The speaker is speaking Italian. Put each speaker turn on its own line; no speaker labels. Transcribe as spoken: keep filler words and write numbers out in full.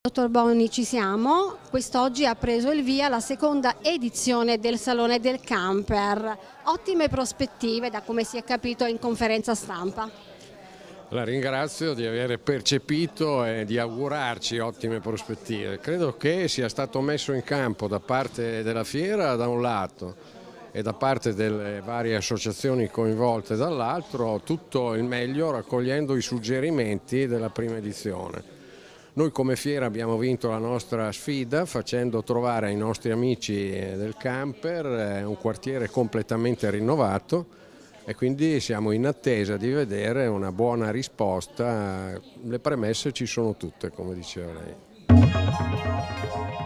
Dottor Boni, ci siamo. Quest'oggi ha preso il via la seconda edizione del Salone del Camper. Ottime prospettive, da come si è capito in conferenza stampa.
La ringrazio di aver percepito e di augurarci ottime prospettive. Credo che sia stato messo in campo da parte della fiera da un lato e da parte delle varie associazioni coinvolte dall'altro tutto il meglio, raccogliendo i suggerimenti della prima edizione. Noi come fiera abbiamo vinto la nostra sfida facendo trovare ai nostri amici del camper un quartiere completamente rinnovato e quindi siamo in attesa di vedere una buona risposta. Le premesse ci sono tutte, come diceva lei.